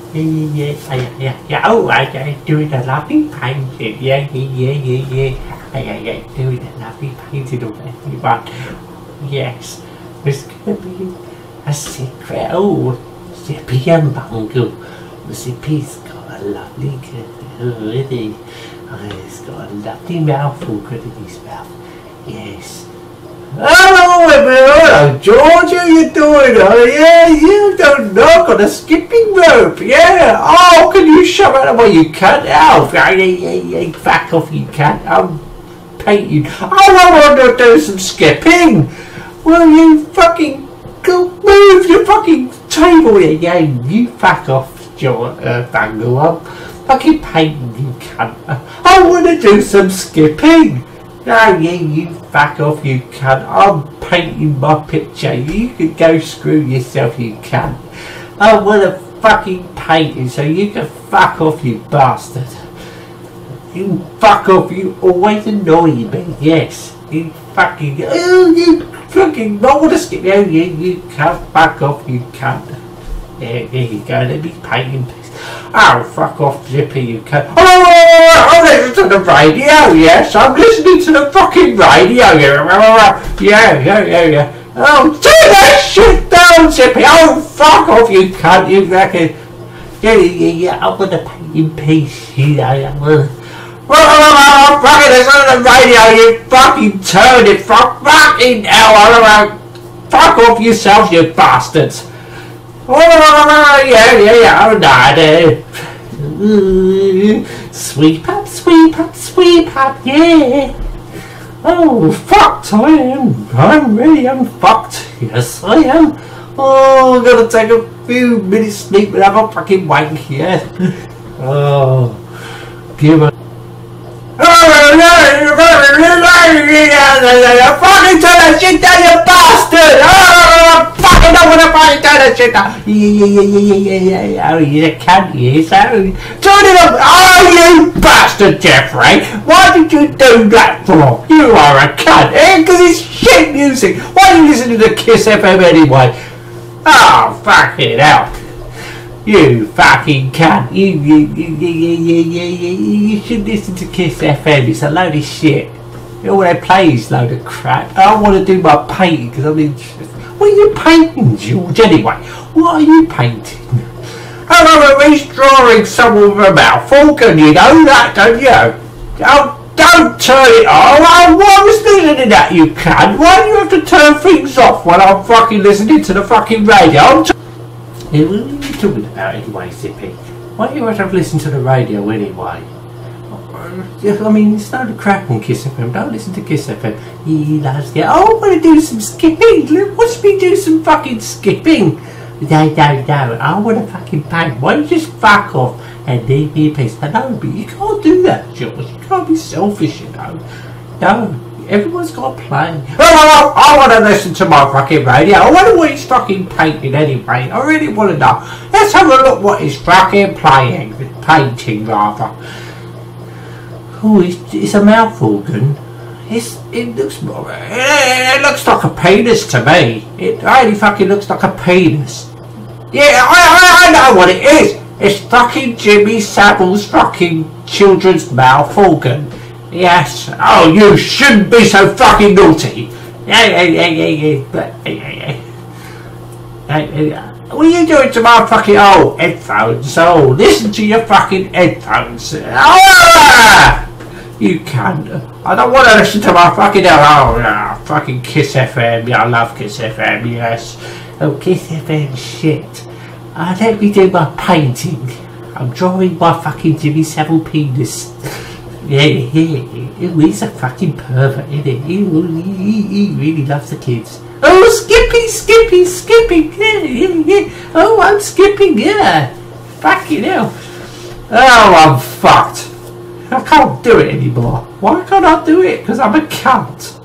Yeah. Oh, I doing a lovely painting. Yeah. Doing a lovely painting of everyone. Yes. It's gonna be a secret. Oh, Zippy and Bungle. Zippy's got a lovely goody. He's got a lovely mouthful, good in his mouth. Yes. Hello, George, how you doing? Oh, yeah, you don't knock on a skipping rope, yeah. Oh, can you show it? Well, you can't. Oh, back off, you can't. I'm painting. I want to do some skipping. Well, you fucking go move your fucking table here, yeah. You fuck off, George, Bangle. I'm fucking painting, you cunt. I want to do some skipping. Oh yeah, you fuck off, you cunt. I'm painting my picture. You can go screw yourself, you cunt. I want to fucking paint it, so you can fuck off, you bastard. You fuck off, you always annoy me, yes. You fucking, oh, you fucking, I want to skip you, you can't fuck off, you cunt. There you go, let me paint in peace. Oh, fuck off, Zippy, you cunt. Oh, I'm listening to the radio, yes, I'm listening to the fucking radio. Yeah. Oh, turn that shit down, Zippy. Oh, fuck off, you cunt, you reckon. Yeah, I'm gonna paint in peace, you know. Oh, fucking listen to the radio, you fucking turn it, fucking hell. Fuck off yourselves, you bastards. Oh, yeah, I'm not. Sweep up, yeah. Oh, fucked I am. I'm really fucked. Yes, I am. Oh, I'm gonna take a few minutes sleep and have a fucking wank, yeah. Oh, give a... fucking turn that shit down, you bastard! Oh, fucking don't wanna fucking turn that shit down! Yeah, oh, you can't, yes, turn it up! Oh, you bastard, Jeffrey! Why did you do that for? You are a cunt, eh? Because it's shit music! Why are you listening to Kiss FM anyway? Oh, fucking hell! You fucking cunt! You should listen to Kiss FM. It's a load of shit. All they play is a load of crap. I want to do my painting because I'm interested. What are you painting, George? Anyway, what are you painting? Oh, he's drawing someone with a mouthful. You know that, don't you? Oh, don't turn it off. Oh, why was listening to that, you cunt? Why do you have to turn things off when I'm fucking listening to the fucking radio? What are you talking about anyway, Zippy? Why do you have to listen to the radio anyway? I mean, it's not a crap on Kiss FM. Don't listen to Kiss FM. He loves it. Oh, I want to do some skipping. Watch me do some fucking skipping. No. I want to fucking paint. Why don't you just fuck off and leave me a piece? I know, but you can't do that, George. You can't be selfish, you know. No. Everyone's got to play. Oh, I want to listen to my fucking radio. I wonder what he's fucking painting anyway. I really want to know. Let's have a look what he's fucking playing. Painting, rather. Oh, it's a mouth organ. It looks like a penis to me. It really fucking looks like a penis. Yeah, I know what it is. It's fucking Jimmy Savile's fucking children's mouth organ. Yes. Oh, you shouldn't be so fucking naughty. Yeah. What are you doing to my fucking old headphones? Oh, listen to your fucking headphones. Ah! You can't. I don't want to listen to my fucking... fucking Kiss FM. Yeah, I love Kiss FM, yes. Oh, Kiss FM shit. Let me do my painting. I'm drawing my fucking Jimmy Savile penis. Yeah. He's a fucking pervert, isn't he? He really loves the kids. Oh, skipping. Yeah. Oh, I'm skipping, yeah. Fucking hell. Oh, I'm fucked. I can't do it anymore. Why can't I do it? Because I'm a cunt.